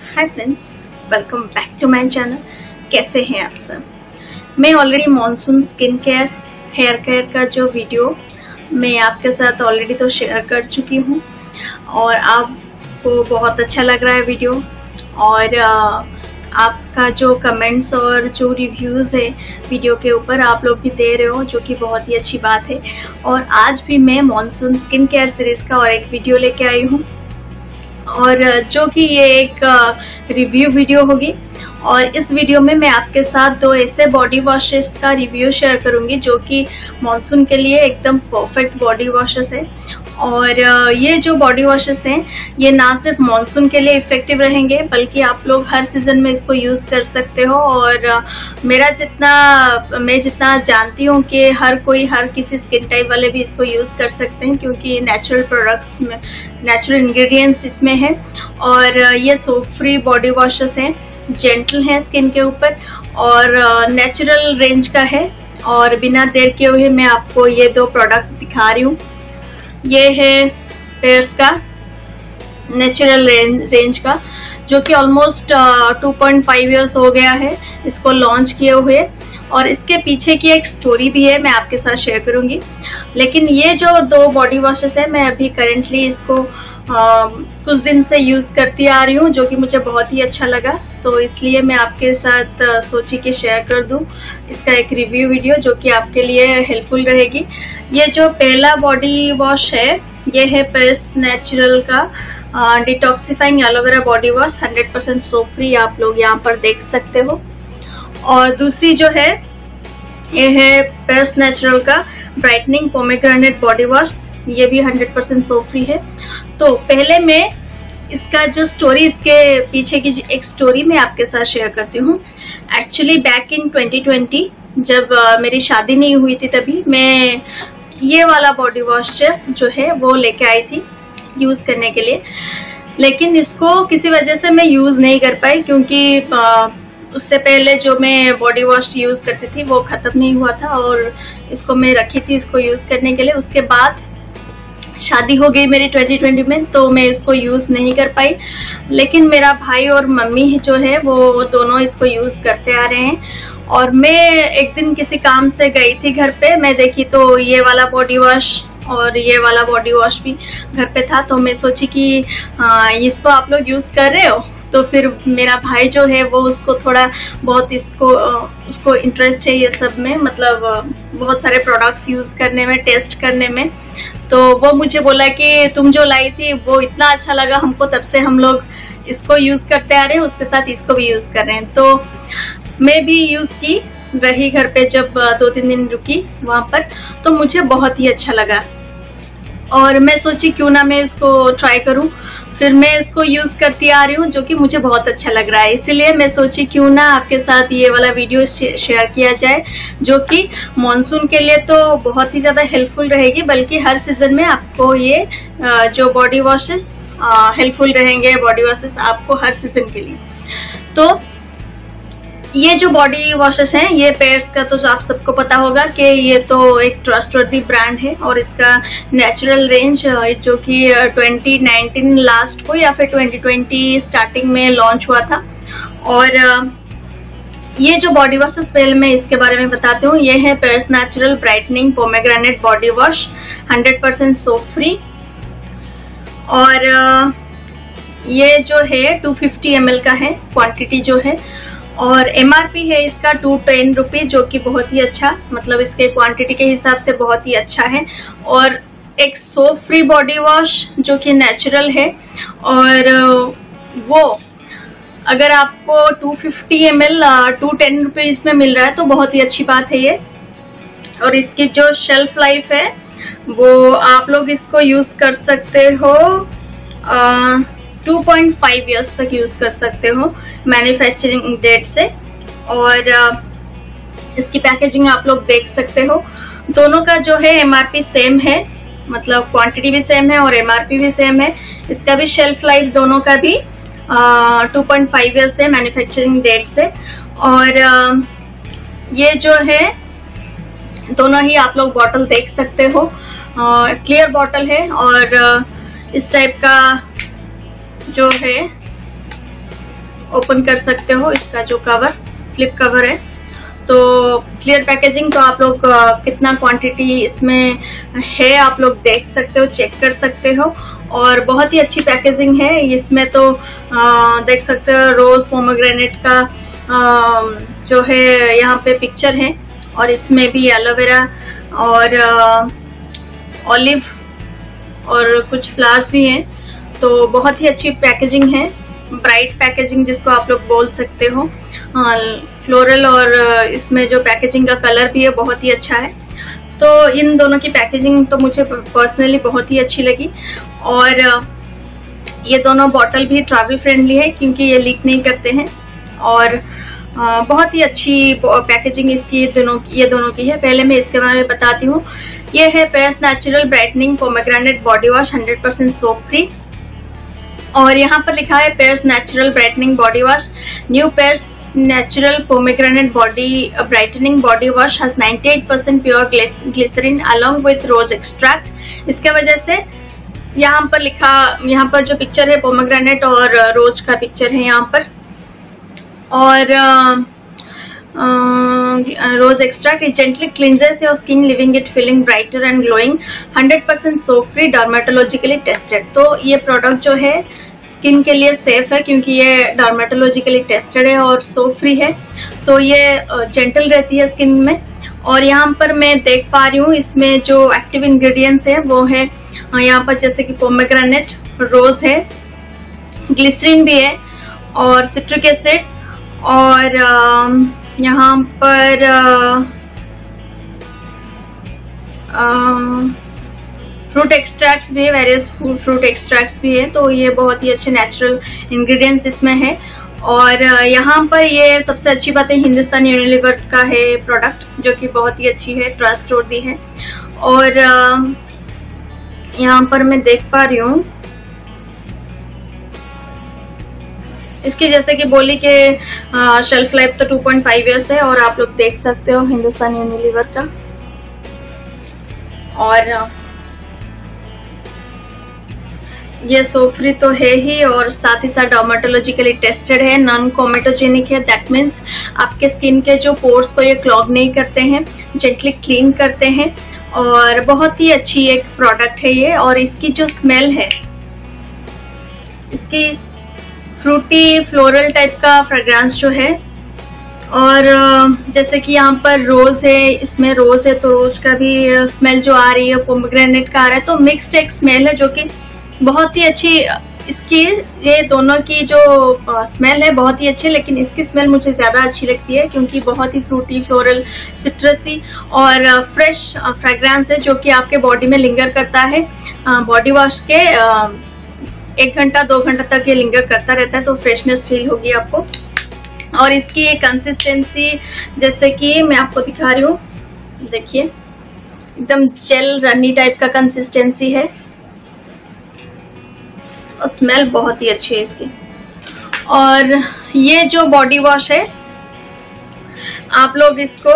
Hi friends, welcome back to my channel. कैसे हैं आप सब? मैं already monsoon skin care hair care का जो वीडियो मैं आपके साथ ऑलरेडी तो शेयर कर चुकी हूँ और आपको बहुत अच्छा लग रहा है वीडियो। और आपका जो कमेंट्स और जो रिव्यूज़ है वीडियो के ऊपर आप लोग भी दे रहे हो, जो कि बहुत ही अच्छी बात है। और आज भी मैं मॉनसून स्किन केयर सीरीज़ का और एक वीडियो लेके आई हूँ, और जो कि ये एक रिव्यू वीडियो होगी। और इस वीडियो में मैं आपके साथ दो ऐसे बॉडी वॉशेस का रिव्यू शेयर करूंगी जो कि मॉनसून के लिए एकदम परफेक्ट बॉडी वॉशेस है। और ये जो बॉडी वॉशेस हैं ये ना सिर्फ मॉनसून के लिए इफेक्टिव रहेंगे बल्कि आप लोग हर सीजन में इसको यूज़ कर सकते हो। और मैं जितना जानती हूँ कि हर किसी स्किन टाइप वाले भी इसको यूज़ कर सकते हैं, क्योंकि नेचुरल प्रोडक्ट्स में नेचुरल इंग्रेडिएंट्स इसमें हैं। और ये सोप फ्री बॉडी वॉशेस हैं, जेंटल है स्किन के ऊपर और नेचुरल रेंज का है। और बिना देर किए हुए मैं आपको ये दो प्रोडक्ट दिखा रही हूँ। ये है पेयर्स का नेचुरल रेंज का, जो कि ऑलमोस्ट 2.5 इयर्स हो गया है इसको लॉन्च किए हुए। और इसके पीछे की एक स्टोरी भी है, मैं आपके साथ शेयर करूंगी। लेकिन ये जो दो बॉडी वॉशेस है मैं अभी करेंटली इसको कुछ दिन से यूज़ करती आ रही हूँ, जो कि मुझे बहुत ही अच्छा लगा, तो इसलिए मैं आपके साथ सोची कि शेयर कर दूँ इसका एक रिव्यू वीडियो जो कि आपके लिए हेल्पफुल रहेगी। ये जो पहला बॉडी वॉश है ये है पेयर्स नेचुरल का detoxifying aloe vera body wash, 100% soap free, आप लोग यहाँ पर देख सकते हो। और दूसरी जो है ये है पेयर्स नेचुरल का ब्राइटनिंग पोमेग्रेनेट बॉडी वॉश, ये भी 100% सोप फ्री है। तो पहले मैं इसका जो स्टोरी, इसके पीछे की एक स्टोरी मैं आपके साथ शेयर करती हूँ। एक्चुअली बैक इन 2020 जब मेरी शादी नहीं हुई थी तभी मैं ये वाला बॉडी वॉश जो है वो लेके आई थी यूज़ करने के लिए। लेकिन इसको किसी वजह से मैं यूज़ नहीं कर पाई, क्योंकि उससे पहले जो मैं बॉडी वॉश यूज़ करती थी वो ख़त्म नहीं हुआ था और इसको मैं रखी थी इसको यूज़ करने के लिए। उसके बाद शादी हो गई मेरी 2020 में, तो मैं इसको यूज़ नहीं कर पाई। लेकिन मेरा भाई और मम्मी जो है वो दोनों इसको यूज़ करते आ रहे हैं। और मैं एक दिन किसी काम से गई थी घर पे, मैं देखी तो ये वाला बॉडी वॉश और ये वाला बॉडी वॉश भी घर पे था। तो मैं सोची कि इसको आप लोग यूज़ कर रहे हो, तो फिर मेरा भाई जो है वो उसको थोड़ा बहुत उसको इंटरेस्ट है ये सब में, मतलब बहुत सारे प्रोडक्ट्स यूज़ करने में, टेस्ट करने में। तो वो मुझे बोला कि तुम जो लाई थी वो इतना अच्छा लगा हमको, तब से हम लोग इसको यूज़ करते आ रहे हैं, उसके साथ इसको भी यूज़ कर रहे हैं। तो मैं भी यूज़ की रही घर पे, जब 2-3 दिन रुकी वहाँ पर, तो मुझे बहुत ही अच्छा लगा और मैं सोची क्यों ना मैं इसको ट्राई करूँ। फिर मैं इसको यूज़ करती आ रही हूँ, जो कि मुझे बहुत अच्छा लग रहा है। इसीलिए मैं सोची क्यों ना आपके साथ ये वाला वीडियो शेयर किया जाए, जो कि मॉनसून के लिए तो बहुत ही ज़्यादा हेल्पफुल रहेगी, बल्कि हर सीज़न में आपको ये जो बॉडी वॉशेस हेल्पफुल रहेंगे, बॉडी वॉशेस आपको हर सीज़न के लिए। तो ये जो बॉडी वॉशेस हैं ये पेयर्स का तो आप सबको पता होगा कि ये तो एक ट्रस्टवर्दी ब्रांड है। और इसका नेचुरल रेंज जो कि 2019 लास्ट को या फिर 2020 स्टार्टिंग में लॉन्च हुआ था। और ये जो बॉडी वॉशेस, पहले मैं इसके बारे में बताती हूँ। ये है Pears natural brightening pomegranate body wash, 100% soap free. और ये जो है 250 ml का है क्वांटिटी जो है। और MRP है इसका 210 रुपये, जो कि बहुत ही अच्छा, मतलब इसके क्वांटिटी के हिसाब से बहुत ही अच्छा है। और एक सोप फ्री बॉडी वॉश जो कि नेचुरल है, और वो अगर आपको 250 ml 210 रुपये इसमें मिल रहा है तो बहुत ही अच्छी बात है ये। और इसकी जो शेल्फ लाइफ है वो आप लोग इसको यूज़ कर सकते हो 2.5 इयर्स तक यूज़ कर सकते हो मैन्युफैक्चरिंग डेट से। और इसकी पैकेजिंग आप लोग देख सकते हो। दोनों का जो है MRP सेम है, मतलब क्वांटिटी भी सेम है और MRP भी सेम है। इसका भी शेल्फ लाइफ दोनों का भी 2.5 इयर्स है मैन्युफैक्चरिंग डेट से। और ये जो है दोनों ही आप लोग बॉटल देख सकते हो, क्लियर बॉटल है। और इस टाइप का जो है ओपन कर सकते हो इसका जो कवर, फ्लिप कवर है। तो क्लियर पैकेजिंग, तो आप लोग कितना क्वांटिटी इसमें है आप लोग देख सकते हो, चेक कर सकते हो। और बहुत ही अच्छी पैकेजिंग है इसमें। तो देख सकते हो रोज पोमेग्रेनेट का जो है यहाँ पे पिक्चर है, और इसमें भी एलोवेरा और ऑलिव और कुछ फ्लावर्स भी हैं। तो बहुत ही अच्छी पैकेजिंग है, ब्राइट पैकेजिंग जिसको आप लोग बोल सकते हो। फ्लोरल और इसमें जो पैकेजिंग का कलर भी है बहुत ही अच्छा है। तो इन दोनों की पैकेजिंग तो मुझे पर्सनली बहुत ही अच्छी लगी। और ये दोनों बॉटल भी ट्रैवल फ्रेंडली है क्योंकि ये लीक नहीं करते हैं। और बहुत ही अच्छी पैकेजिंग इसकी ये दोनों की है। पहले मैं इसके बारे में बताती हूँ। ये है Pears natural brightening pomegranate body wash 100% soap free. और यहाँ पर लिखा है Pears natural brightening body wash, new Pears natural pomegranate body brightening body wash has 98% pure glycerin along with rose extract. इसके वजह से यहाँ पर लिखा, यहाँ पर जो पिक्चर है पोमेग्रेनेट और रोज का पिक्चर है यहाँ पर। और rose extract it gently cleanses your skin living it feeling brighter and glowing, 100% soap free, dermatologically tested. तो ये प्रोडक्ट जो है स्किन के लिए सेफ है क्योंकि ये डर्मेटोलॉजिकली टेस्टेड है और सोप फ्री है। तो ये जेंटल रहती है स्किन में। और यहाँ पर मैं देख पा रही हूँ इसमें जो एक्टिव इंग्रेडिएंट्स है वो है यहाँ पर जैसे कि पोमेग्रेनेट, रोज है, ग्लिसरीन भी है और सिट्रिक एसिड, और यहाँ पर फ्रूट एक्सट्रैक्ट्स भी है, वेरियस फ्रूट एक्सट्रैक्ट्स भी है। तो ये बहुत ही अच्छे नेचुरल इंग्रेडिएंट्स इसमें है। और यहाँ पर ये सबसे अच्छी बात है हिंदुस्तान यूनिलीवर का है प्रोडक्ट जो कि बहुत ही अच्छी है, ट्रस्टवर्दी है। और यहाँ पर मैं देख पा रही हूँ इसकी जैसे कि बोली के शेल्फ लाइफ तो 2.5 ईयर्स है। और आप लोग देख सकते हो हिंदुस्तान यूनिलीवर का। और ये सोप फ्री तो है ही और साथ ही साथ डर्मेटोलॉजिकली टेस्टेड है, नॉन कोमेटोजेनिक है। दैट मीन्स आपके स्किन के जो पोर्स को ये क्लॉग नहीं करते हैं, जेंटली क्लीन करते हैं। और बहुत ही अच्छी एक प्रोडक्ट है ये। और इसकी जो स्मेल है, इसकी फ्रूटी फ्लोरल टाइप का फ्रेग्रेंस जो है। और जैसे कि यहाँ पर रोज है, इसमें रोज है तो रोज का भी स्मेल जो आ रही है, पोमेग्रेनेट का आ रहा है। तो मिक्स्ड एक स्मेल है जो कि बहुत ही अच्छी इसकी, ये दोनों की जो स्मेल है बहुत ही अच्छी। लेकिन इसकी स्मेल मुझे ज़्यादा अच्छी लगती है क्योंकि बहुत ही फ्रूटी फ्लोरल सिट्रसी और फ्रेश फ्रेग्रेंस है जो कि आपके बॉडी में लिंगर करता है। बॉडी वॉश के 1 घंटा 2 घंटा तक ये लिंगर करता रहता है। तो फ्रेशनेस फील होगी आपको। और इसकी कंसिस्टेंसी जैसे कि मैं आपको दिखा रही हूँ, देखिए एकदम जेल रनी टाइप का कंसिस्टेंसी है। और स्मेल बहुत ही अच्छी है इसकी। और ये जो बॉडी वॉश है आप लोग इसको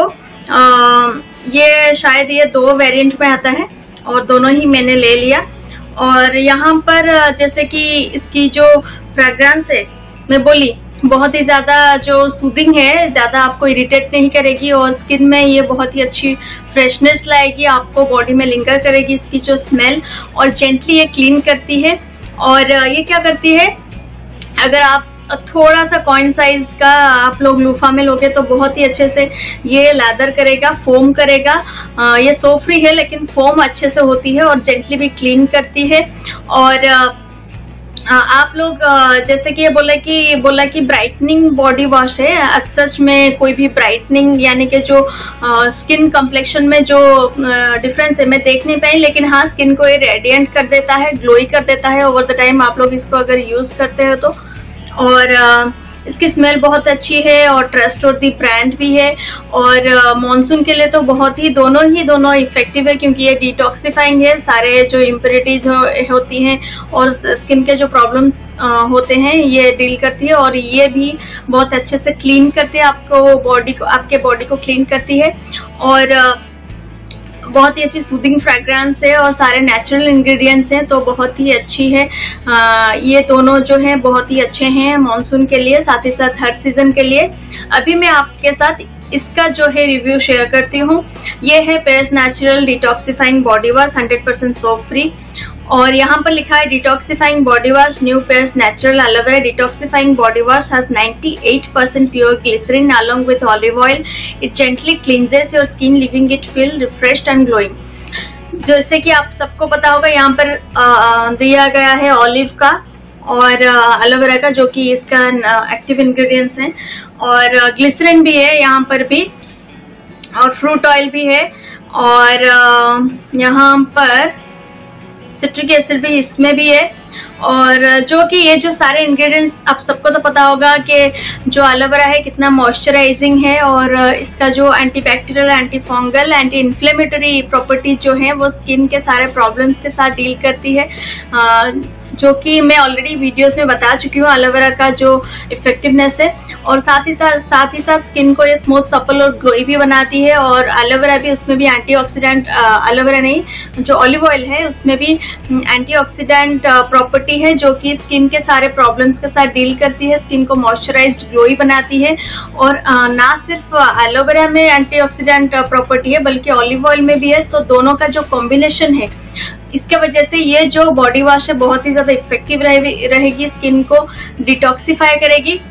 ये शायद ये 2 वेरिएंट में आता है और दोनों ही मैंने ले लिया। और यहाँ पर जैसे कि इसकी जो फ्रेग्रेंस है मैं बोली बहुत ही ज़्यादा जो सूदिंग है, ज़्यादा आपको इरिटेट नहीं करेगी और स्किन में ये बहुत ही अच्छी फ्रेशनेस लाएगी, आपको बॉडी में लिंगर करेगी इसकी जो स्मेल। और जेंटली ये क्लीन करती है। और ये क्या करती है, अगर आप थोड़ा सा कॉइन साइज का आप लोग लूफा में लोगे तो बहुत ही अच्छे से ये लैदर करेगा, फोम करेगा। ये सोप फ्री है लेकिन फोम अच्छे से होती है और जेंटली भी क्लीन करती है। और आप लोग जैसे कि ये बोला कि ब्राइटनिंग बॉडी वॉश है। सच में कोई भी ब्राइटनिंग यानी कि जो स्किन कम्प्लेक्शन में जो डिफरेंस है मैं देख नहीं पाई, लेकिन हाँ स्किन को ये रेडिएंट कर देता है, ग्लोई कर देता है ओवर द टाइम आप लोग इसको अगर यूज करते हो तो। और इसकी स्मेल बहुत अच्छी है और ट्रस्टवर्दी ब्रांड भी है। और मॉनसून के लिए तो बहुत ही दोनों इफेक्टिव है क्योंकि ये डिटॉक्सिफाइंग है, सारे जो इम्प्योरिटीज होती हैं और स्किन के जो प्रॉब्लम्स होते हैं ये डील करती है। और ये भी बहुत अच्छे से क्लीन करती है आपके बॉडी को क्लीन करती है। और बहुत ही अच्छी सूदिंग फ्रेग्रेंस है और सारे नेचुरल इंग्रेडिएंट्स हैं, तो बहुत ही अच्छी है। ये दोनों जो हैं बहुत ही अच्छे हैं मानसून के लिए, साथ ही साथ हर सीजन के लिए। अभी मैं आपके साथ इसका जो है रिव्यू शेयर करती हूँ। ये है Pears natural detoxifying body wash 100% soap free, और यहाँ पर लिखा है detoxifying body wash new Pears natural aloe vera detoxifying body wash has 98% pure glycerin along with olive oil. It gently cleanses your skin, leaving it feel refreshed and glowing. जैसे कि आप सबको पता होगा, यहाँ पर दिया गया है ऑलिव का और एलोवेरा का, जो कि इसका एक्टिव इंग्रेडिएंट्स हैं, और ग्लिसरीन भी है यहाँ पर भी, और फ्रूट ऑयल भी है, और यहाँ पर सिट्रिक एसिड भी इसमें भी है। और जो कि ये जो सारे इंग्रेडिएंट्स आप सबको तो पता होगा कि जो एलोवेरा है कितना मॉइस्चराइजिंग है, और इसका जो antibacterial, anti fungal, anti inflammatory property जो है वो स्किन के सारे प्रॉब्लम्स के साथ डील करती है, जो कि मैं ऑलरेडी वीडियोस में बता चुकी हूँ एलोवेरा का जो इफेक्टिवनेस है। और साथ ही साथ स्किन को ये स्मूथ, सपल और ग्लोई भी बनाती है। और एलोवेरा भी, उसमें भी एंटीऑक्सीडेंट, एलोवेरा नहीं जो ऑलिव ऑयल है उसमें भी एंटीऑक्सीडेंट प्रॉपर्टी है, जो कि स्किन के सारे प्रॉब्लम्स के साथ डील करती है, स्किन को मॉइस्चराइज्ड, ग्लोई बनाती है। और ना सिर्फ एलोवेरा में एंटीऑक्सीडेंट प्रॉपर्टी है बल्कि ऑलिव ऑयल में भी है, तो दोनों का जो कॉम्बिनेशन है इसके वजह से ये जो बॉडी वॉश है बहुत ही ज्यादा इफेक्टिव रहेगी, स्किन को डिटॉक्सिफाई करेगी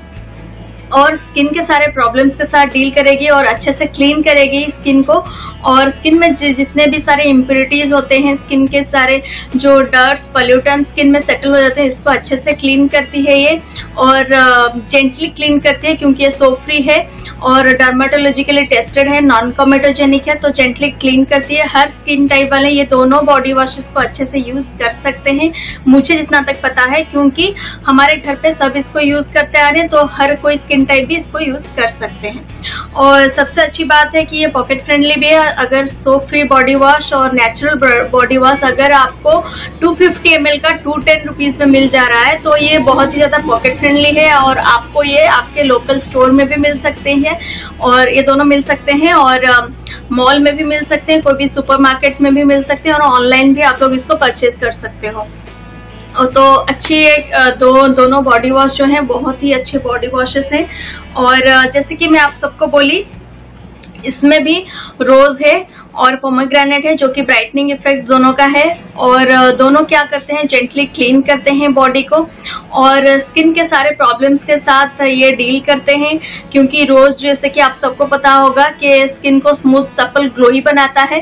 और स्किन के सारे प्रॉब्लम्स के साथ डील करेगी और अच्छे से क्लीन करेगी स्किन को। और स्किन में जितने भी सारे इम्प्योरिटीज होते हैं, स्किन के सारे जो डर्ट्स, पोल्यूटेंट स्किन में सेटल हो जाते हैं, इसको अच्छे से क्लीन करती है ये, और जेंटली क्लीन करती है क्योंकि ये सोप फ्री है और डर्मेटोलॉजिकली टेस्टेड है, नॉन कॉमेटोजेनिक है, तो जेंटली क्लीन करती है। हर स्किन टाइप वाले ये दोनों बॉडी वॉशेस को अच्छे से यूज कर सकते हैं, मुझे जितना तक पता है, क्योंकि हमारे घर पे सब इसको यूज करते आ रहे हैं, तो हर कोई स्किन टाइप भी इसको यूज कर सकते हैं। और सबसे अच्छी बात है कि ये पॉकेट फ्रेंडली भी है। अगर सोप फ्री बॉडी वॉश और नेचुरल बॉडी वॉश अगर आपको 250 ml का 210 रुपीज में मिल जा रहा है, तो ये बहुत ही ज्यादा पॉकेट फ्रेंडली है, और आपको ये आपके लोकल स्टोर में भी मिल सकते हैं, और ये दोनों मिल सकते हैं, और मॉल में भी मिल सकते हैं, कोई भी सुपरमार्केट में भी मिल सकते हैं, और ऑनलाइन भी आप लोग इसको परचेज कर सकते हो। तो अच्छी दोनों बॉडी वॉश जो हैं बहुत ही अच्छे बॉडी वॉशेस हैं। और जैसे कि मैं आप सबको बोली, इसमें भी रोज है और पोमेग्रेनेट है, जो कि ब्राइटनिंग इफेक्ट दोनों का है, और दोनों क्या करते हैं, जेंटली क्लीन करते हैं बॉडी को और स्किन के सारे प्रॉब्लम्स के साथ ये डील करते हैं। क्योंकि रोज जैसे कि आप सबको पता होगा कि स्किन को स्मूथ, सपल, ग्लोई बनाता है,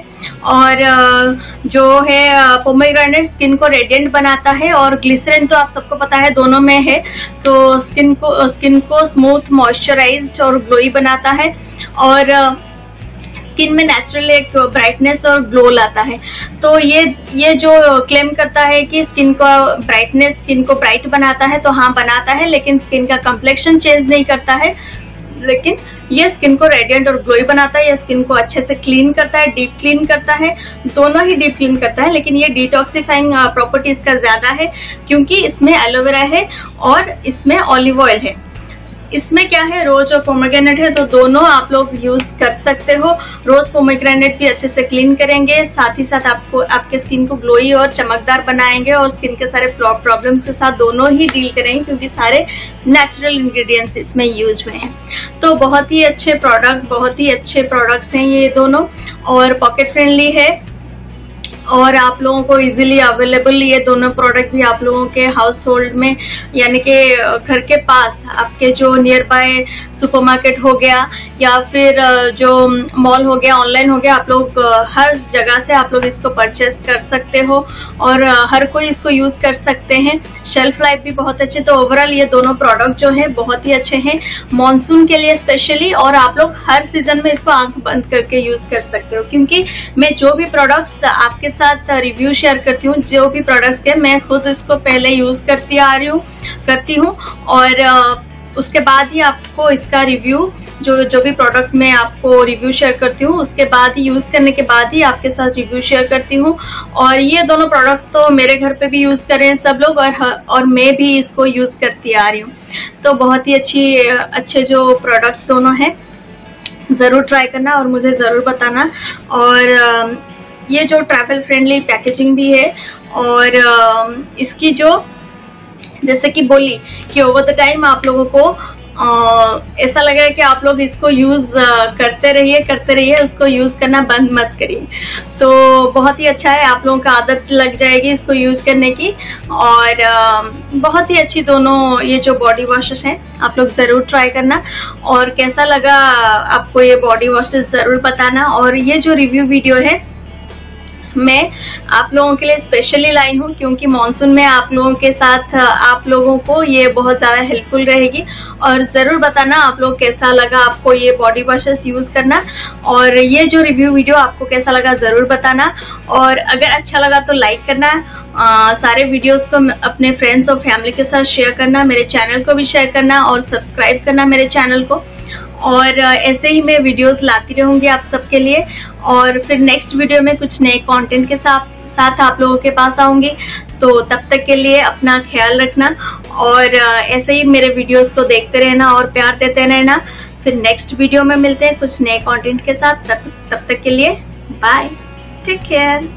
और जो है पोमेग्रेनेट स्किन को रेडिएंट बनाता है, और ग्लिसरीन तो आप सबको पता है दोनों में है, तो स्किन को स्मूथ, मॉइस्चराइज्ड और ग्लोई बनाता है, और स्किन में नेचुरल एक ब्राइटनेस और ग्लो लाता है। तो ये जो क्लेम करता है कि स्किन को ब्राइटनेस, स्किन को ब्राइट बनाता है, तो हाँ बनाता है, लेकिन स्किन का कंप्लेक्शन चेंज नहीं करता है, लेकिन ये स्किन को रेडिएंट और ग्लोई बनाता है, ये स्किन को अच्छे से क्लीन करता है, डीप क्लीन करता है, दोनों ही डीप क्लीन करता है, लेकिन ये डिटॉक्सिफाइंग प्रॉपर्टी इसका ज्यादा है क्योंकि इसमें एलोवेरा है और इसमें ऑलिव ऑयल है। इसमें क्या है, रोज और पोमेग्रेनेट है, तो दोनों आप लोग यूज कर सकते हो। रोज पोमेग्रेनेट भी अच्छे से क्लीन करेंगे, साथ ही साथ आपको आपके स्किन को ग्लोई और चमकदार बनाएंगे, और स्किन के सारे प्रॉब्लम्स के साथ दोनों ही डील करेंगे क्योंकि सारे नेचुरल इंग्रेडिएंट्स इसमें यूज हुए हैं। तो बहुत ही अच्छे प्रोडक्ट्स हैं ये दोनों, और पॉकेट फ्रेंडली है, और आप लोगों को इजीली अवेलेबल ये दोनों प्रोडक्ट भी आप लोगों के हाउस होल्ड में, यानी कि घर के पास आपके जो नियर बाय सुपरमार्केट हो गया या फिर जो मॉल हो गया, ऑनलाइन हो गया, आप लोग हर जगह से आप लोग इसको परचेस कर सकते हो, और हर कोई इसको यूज कर सकते हैं। शेल्फ लाइफ भी बहुत अच्छी। तो ओवरऑल ये दोनों प्रोडक्ट जो है बहुत ही अच्छे हैं मानसून के लिए स्पेशली, और आप लोग हर सीजन में इसको आंख बंद करके यूज कर सकते हो, क्योंकि मैं जो भी प्रोडक्ट्स आपके साथ रिव्यू शेयर करती हूँ, जो भी प्रोडक्ट्स के, मैं खुद इसको पहले यूज करती हूँ और उसके बाद ही आपको इसका रिव्यू, जो भी प्रोडक्ट मैं आपको रिव्यू शेयर करती हूँ उसके बाद ही, यूज करने के बाद ही आपके साथ रिव्यू शेयर करती हूँ। और ये दोनों प्रोडक्ट तो मेरे घर पे भी यूज कर रहे हैं सब लोग, और मैं भी इसको यूज करती आ रही हूँ। तो बहुत ही अच्छे जो प्रोडक्ट्स दोनों हैं, जरूर ट्राई करना और मुझे जरूर बताना। और ये जो ट्रैवल फ्रेंडली पैकेजिंग भी है, और इसकी जो जैसे कि बोली कि ओवर द टाइम आप लोगों को ऐसा लगा कि आप लोग इसको यूज करते रहिए, उसको यूज करना बंद मत करिए। तो बहुत ही अच्छा है, आप लोगों का आदत लग जाएगी इसको यूज करने की। और बहुत ही अच्छी दोनों ये जो बॉडी वॉशेस हैं, आप लोग जरूर ट्राई करना। और कैसा लगा आपको ये बॉडी वॉशेस जरूर बताना। और ये जो रिव्यू वीडियो है मैं आप लोगों के लिए स्पेशली लाई हूँ, क्योंकि मॉनसून में आप लोगों के साथ आप लोगों को ये बहुत ज़्यादा हेल्पफुल रहेगी। और ज़रूर बताना आप लोग कैसा लगा आपको ये बॉडी वॉशेस यूज़ करना, और ये जो रिव्यू वीडियो आपको कैसा लगा ज़रूर बताना। और अगर अच्छा लगा तो लाइक करना, सारे वीडियोस को अपने फ्रेंड्स और फैमिली के साथ शेयर करना, मेरे चैनल को भी शेयर करना और सब्सक्राइब करना मेरे चैनल को। और ऐसे ही मैं वीडियोस लाती रहूंगी आप सबके लिए। और फिर नेक्स्ट वीडियो में कुछ नए कंटेंट के साथ आप लोगों के पास आऊंगी। तो तब तक के लिए अपना ख्याल रखना, और ऐसे ही मेरे वीडियोस को देखते रहना और प्यार देते रहना। फिर नेक्स्ट वीडियो में मिलते हैं कुछ नए कंटेंट के साथ। तब तक के लिए बाय, टेक केयर।